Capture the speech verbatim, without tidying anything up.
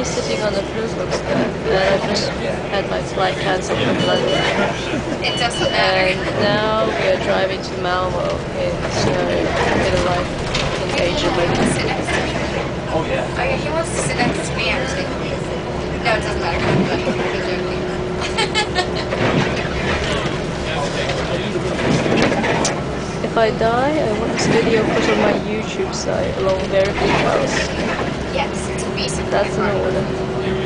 me sitting on the flygbussarna, and I just had my flight cancelled from London. It doesn't matter. And now we are driving to Malmo in snow, middle-life in Asia. He wants to sit next to me. Oh yeah. Oh yeah, he wants to sit next to me actually. No, it doesn't matter. I'm joking. I'm joking. If I die, I want this video put on my YouTube site along with everything else. Yes, it's a piece of That's an order.